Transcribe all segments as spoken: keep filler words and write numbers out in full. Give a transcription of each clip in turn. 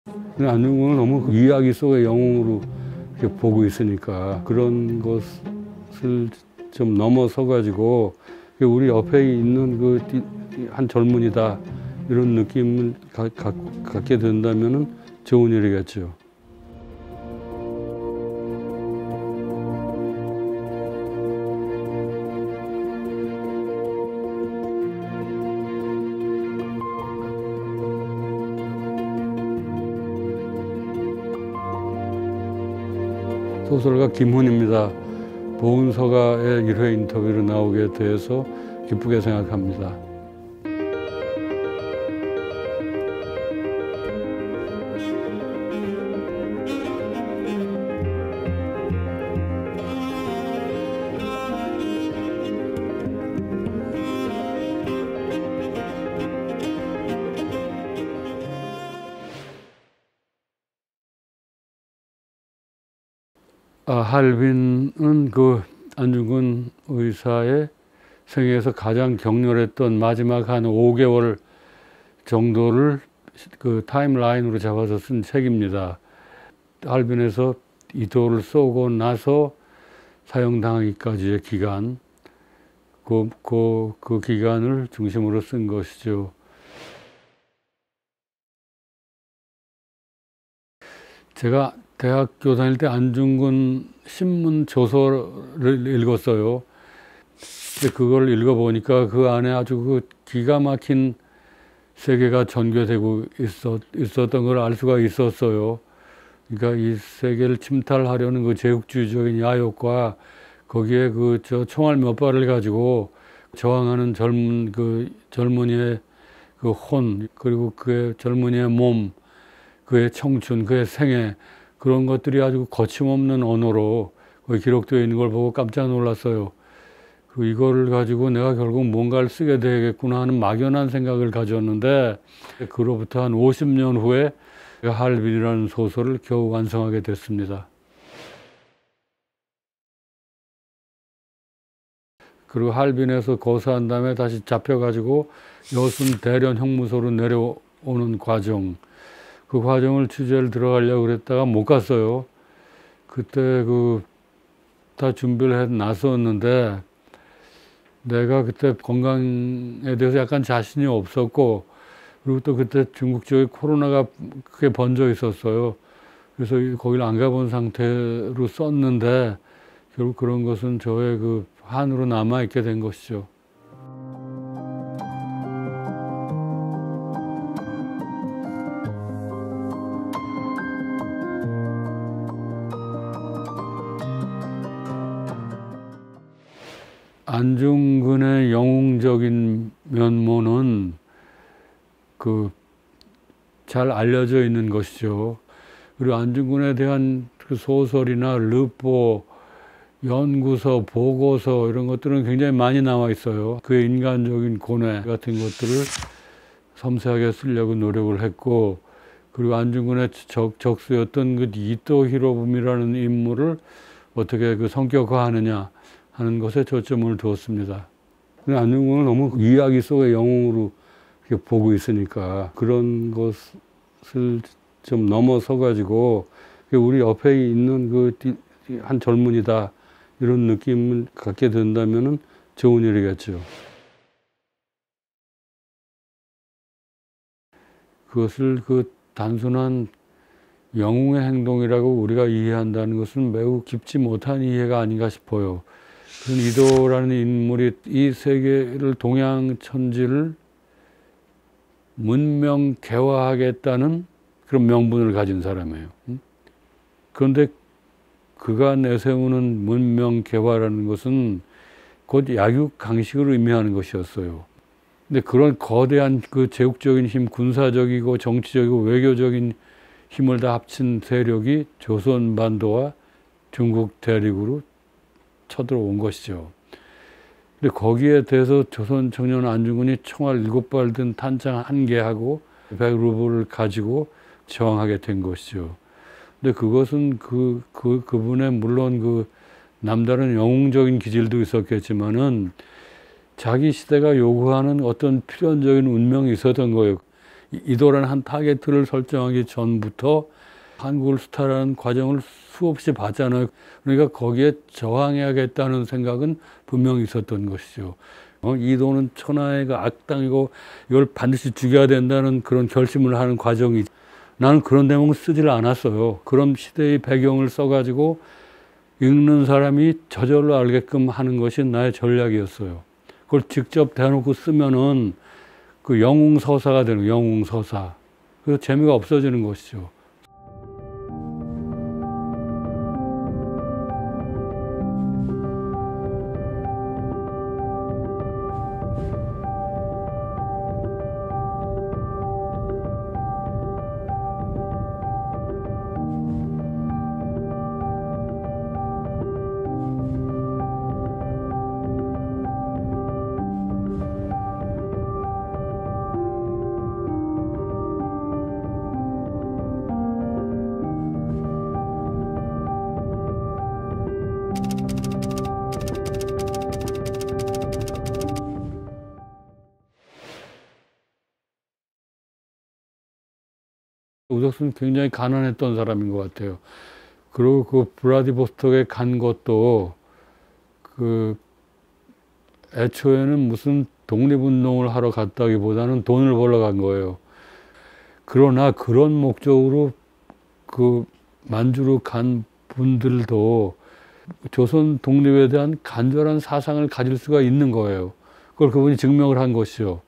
안중근을 너무 그 이야기 속의 영웅으로 이렇게 보고 있으니까 그런 것을 좀 넘어서 가지고 우리 옆에 있는 그 한 젊은이다 이런 느낌을 가, 가, 갖게 된다면은 좋은 일이겠죠. 소설가 김훈입니다. 보은서가의 일 회 인터뷰로 나오게 돼서 기쁘게 생각합니다. 아, 할빈은 그 안중근 의사의 생애에서 가장 격렬했던 마지막 한 오 개월 정도를 그 타임라인으로 잡아서 쓴 책입니다. 할빈에서 이도를 쏘고 나서 사형당하기까지의 기간, 그, 그, 그 기간을 중심으로 쓴 것이죠. 제가 대학교 다닐 때 안중근 신문 조서를 읽었어요. 근데 그걸 읽어보니까 그 안에 아주 그 기가 막힌 세계가 전개되고 있었, 있었던 걸 알 수가 있었어요. 그러니까 이 세계를 침탈하려는 그 제국주의적인 야욕과 거기에 그 저 총알 몇 발을 가지고 저항하는 젊은 그 젊은이의 그 혼, 그리고 그의 젊은이의 몸, 그의 청춘, 그의 생애, 그런 것들이 아주 거침없는 언어로 기록되어 있는 걸 보고 깜짝 놀랐어요. 그리고 이거를 가지고 내가 결국 뭔가를 쓰게 되겠구나 하는 막연한 생각을 가졌는데, 그로부터 한 오십 년 후에 할빈이라는 소설을 겨우 완성하게 됐습니다. 그리고 할빈에서 고사한 다음에 다시 잡혀가지고 여순 대련 형무소로 내려오는 과정, 그 과정을 취재를 들어가려고 그랬다가 못 갔어요. 그때 그 다 준비를 해 놨었는데 내가 그때 건강에 대해서 약간 자신이 없었고, 그리고 또 그때 중국 쪽에 코로나가 크게 번져 있었어요. 그래서 거기를 안 가본 상태로 썼는데 결국 그런 것은 저의 그 한으로 남아 있게 된 것이죠. 안중근의 영웅적인 면모는 그 잘 알려져 있는 것이죠. 그리고 안중근에 대한 그 소설이나 르포, 연구서, 보고서 이런 것들은 굉장히 많이 나와 있어요. 그의 인간적인 고뇌 같은 것들을 섬세하게 쓰려고 노력을 했고, 그리고 안중근의 적, 적수였던 그 이토 히로부미라는 인물을 어떻게 그 성격화하느냐 하는 것에 초점을 두었습니다. 안중근을 너무 이야기 속의 영웅으로 이렇게 보고 있으니까 그런 것을 좀 넘어서 가지고 우리 옆에 있는 그 한 젊은이다 이런 느낌을 갖게 된다면은 좋은 일이겠죠. 그것을 그 단순한 영웅의 행동이라고 우리가 이해한다는 것은 매우 깊지 못한 이해가 아닌가 싶어요. 이도라는 인물이 이 세계를, 동양 천지를 문명 개화하겠다는 그런 명분을 가진 사람이에요. 그런데 그가 내세우는 문명 개화라는 것은 곧 약육 강식을 의미하는 것이었어요. 근데 그런 거대한 그 제국적인 힘, 군사적이고 정치적이고 외교적인 힘을 다 합친 세력이 조선 반도와 중국 대륙으로 쳐들어온 것이죠. 근데 거기에 대해서 조선 청년 안중근이 총알 일곱 발 든 탄창 한 개하고 백 루블을 가지고 저항하게 된 것이죠. 근데 그것은 그, 그, 그분의 물론 그 남다른 영웅적인 기질도 있었겠지만은 자기 시대가 요구하는 어떤 필연적인 운명이 있었던 거예요. 이도라는 한 타겟을 설정하기 전부터 한국을 수탈하는 과정을 수없이 봤잖아요. 그러니까 거기에 저항해야겠다는 생각은 분명히 있었던 것이죠. 어, 이도는 천하의 그 악당이고 이걸 반드시 죽여야 된다는 그런 결심을 하는 과정이, 나는 그런 대목을 쓰질 않았어요. 그런 시대의 배경을 써가지고 읽는 사람이 저절로 알게끔 하는 것이 나의 전략이었어요. 그걸 직접 대놓고 쓰면은 그 영웅서사가 되는 거예요. 영웅서사. 그래서 재미가 없어지는 것이죠. 우덕수는 굉장히 가난했던 사람인 것 같아요. 그리고 그 블라디보스톡에 간 것도 그 애초에는 무슨 독립운동을 하러 갔다기보다는 돈을 벌러 간 거예요. 그러나 그런 목적으로 그 만주로 간 분들도 조선 독립에 대한 간절한 사상을 가질 수가 있는 거예요. 그걸 그분이 증명을 한 것이죠.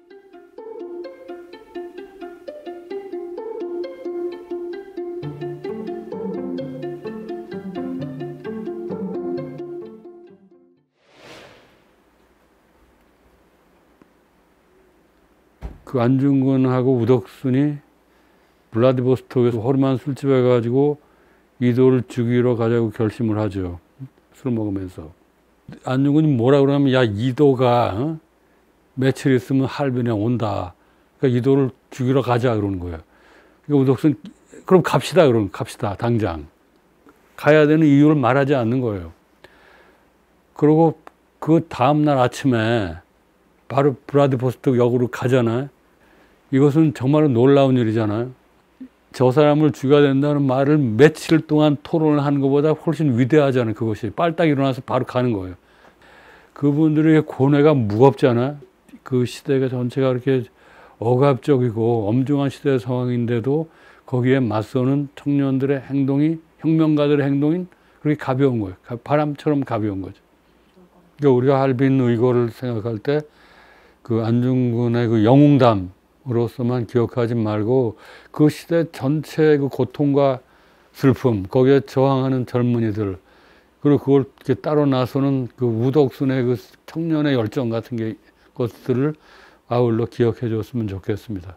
그 안중근하고 우덕순이 블라디보스톡에서 허름한 술집에 가지고 이도를 죽이러 가자고 결심을 하죠. 술 먹으면서. 안중근이 뭐라 그러냐면, 야, 이도가 어? 며칠 있으면 할변에 온다. 그러니까 이도를 죽이러 가자 그러는 거예요. 그러니까 우덕순, 그럼 갑시다 그러는, 갑시다 당장. 가야 되는 이유를 말하지 않는 거예요. 그리고 그 다음날 아침에 바로 블라디보스톡 역으로 가잖아요. 이것은 정말로 놀라운 일이잖아요. 저 사람을 죽여야 된다는 말을 며칠 동안 토론을 하는 것보다 훨씬 위대하잖아요. 그것이 빨딱 일어나서 바로 가는 거예요. 그분들의 고뇌가 무겁잖아요. 그 시대가 전체가 그렇게 억압적이고 엄중한 시대 상황인데도 거기에 맞서는 청년들의 행동이, 혁명가들의 행동이 그렇게 가벼운 거예요. 바람처럼 가벼운 거죠. 그러니까 우리가 할빈 의거를 생각할 때 그 안중근의 그 영웅담 으로서만 기억하지 말고 그 시대 전체의 그 고통과 슬픔, 거기에 저항하는 젊은이들, 그리고 그걸 이렇게 따로 나서는 그 우덕순의 그 청년의 열정 같은 게 것들을 아울러 기억해 줬으면 좋겠습니다.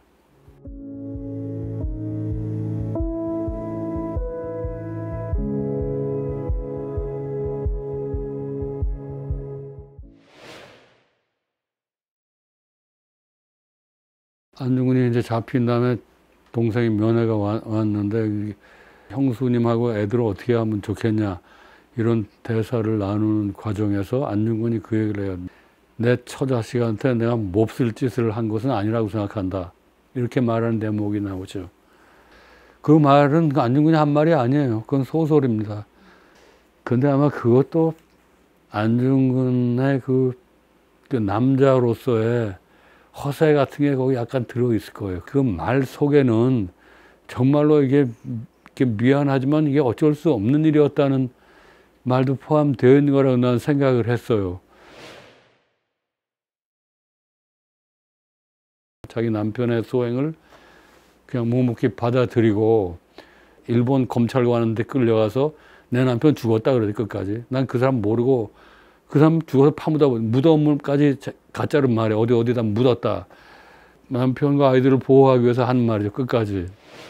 안중근이 이제 잡힌 다음에 동생이 면회가 와, 왔는데 형수님하고 애들을 어떻게 하면 좋겠냐 이런 대사를 나누는 과정에서 안중근이 그 얘기를 해요. 내 처자식한테 내가 몹쓸 짓을 한 것은 아니라고 생각한다. 이렇게 말하는 대목이 나오죠. 그 말은 안중근이 한 말이 아니에요. 그건 소설입니다. 근데 아마 그것도 안중근의 그, 그 남자로서의 허세 같은 게 거기 약간 들어있을 거예요. 그 말 속에는 정말로 이게, 이게 미안하지만 이게 어쩔 수 없는 일이었다는 말도 포함되어 있는 거라고 난 생각을 했어요. 자기 남편의 소행을 그냥 묵묵히 받아들이고 일본 검찰관한테 끌려가서 내 남편 죽었다 그러지 끝까지. 난 그 사람 모르고 그 사람 죽어서 파묻어 무덤을까지 가짜로 말해. 어디 어디다 묻었다. 남편과 아이들을 보호하기 위해서 한 말이죠. 끝까지.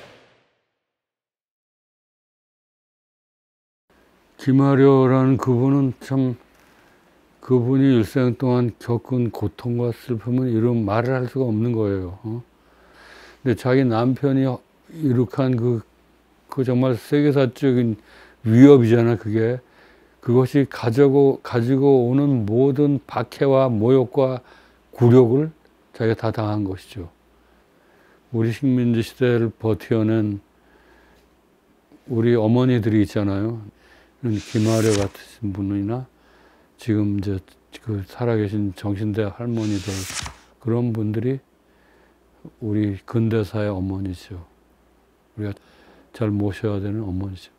김아려라는 그분은 참 그분이 일생 동안 겪은 고통과 슬픔은 이런 말을 할 수가 없는 거예요. 어? 근데 자기 남편이 이룩한 그, 그 정말 세계사적인 위협이잖아, 그게. 그것이 가지고, 가지고 오는 모든 박해와 모욕과 굴욕을 자기가 다 당한 것이죠. 우리 식민지 시대를 버텨낸 우리 어머니들이 있잖아요. 김아려 같으신 분이나 지금 이제 그 살아계신 정신대 할머니들, 그런 분들이 우리 근대사의 어머니죠. 우리가 잘 모셔야 되는 어머니죠.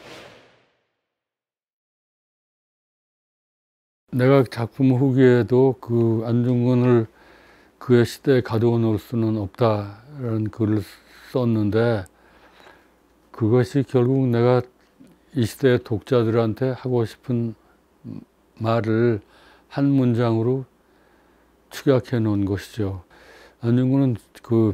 내가 작품 후기에도 그 안중근을 그의 시대에 가두어 놓을 수는 없다라는 글을 썼는데, 그것이 결국 내가 이 시대의 독자들한테 하고 싶은 말을 한 문장으로 축약해 놓은 것이죠. 안중근은 그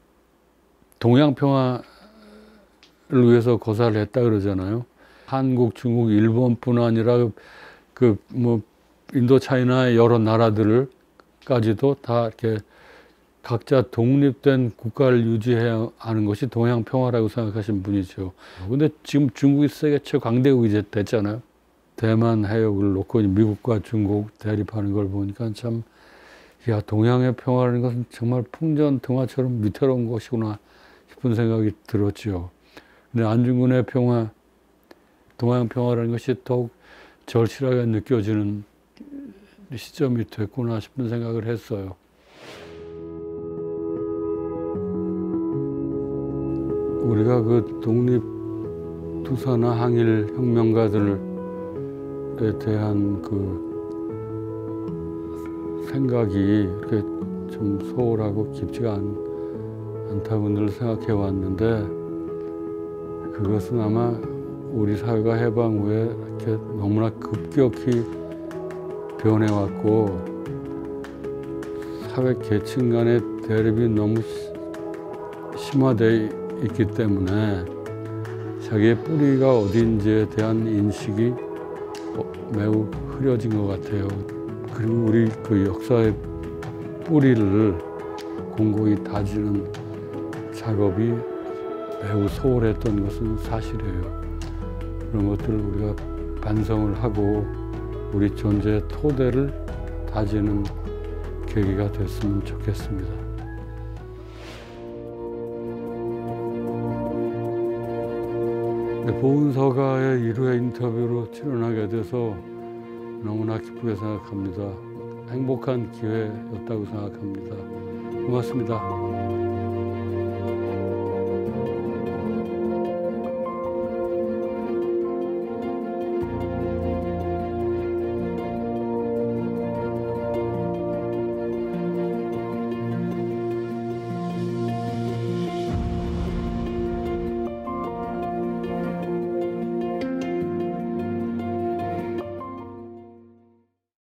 동양평화를 위해서 고사를 했다 그러잖아요. 한국, 중국, 일본뿐 아니라 그 뭐 인도 차이나의 여러 나라들까지도 다 이렇게 각자 독립된 국가를 유지해야 하는 것이 동양평화라고 생각하신 분이죠. 근데 지금 중국이 세계 최강대국이 됐잖아요. 대만 해역을 놓고 미국과 중국 대립하는 걸 보니까 참, 야, 동양의 평화라는 것은 정말 풍전등화처럼 위태로운 것이구나 싶은 생각이 들었죠. 근데 안중근의 평화, 동양 평화라는 것이 더욱 절실하게 느껴지는 시점이 됐구나 싶은 생각을 했어요. 우리가 그 독립투사나 항일 혁명가들에 대한 그 생각이 이렇게 좀 소홀하고 깊지가 않, 않다고 늘 생각해 왔는데, 그것은 아마 우리 사회가 해방 후에 이렇게 너무나 급격히 변해왔고, 사회 계층 간의 대립이 너무 심화되어 있기 때문에 자기의 뿌리가 어딘지에 대한 인식이 매우 흐려진 것 같아요. 그리고 우리 그 역사의 뿌리를 공고히 다지는 작업이 매우 소홀했던 것은 사실이에요. 그런 것들을 우리가 반성을 하고 우리 존재의 토대를 다지는 계기가 됐으면 좋겠습니다. 보은서가의 일 회 인터뷰로 출연하게 돼서 너무나 기쁘게 생각합니다. 행복한 기회였다고 생각합니다. 고맙습니다.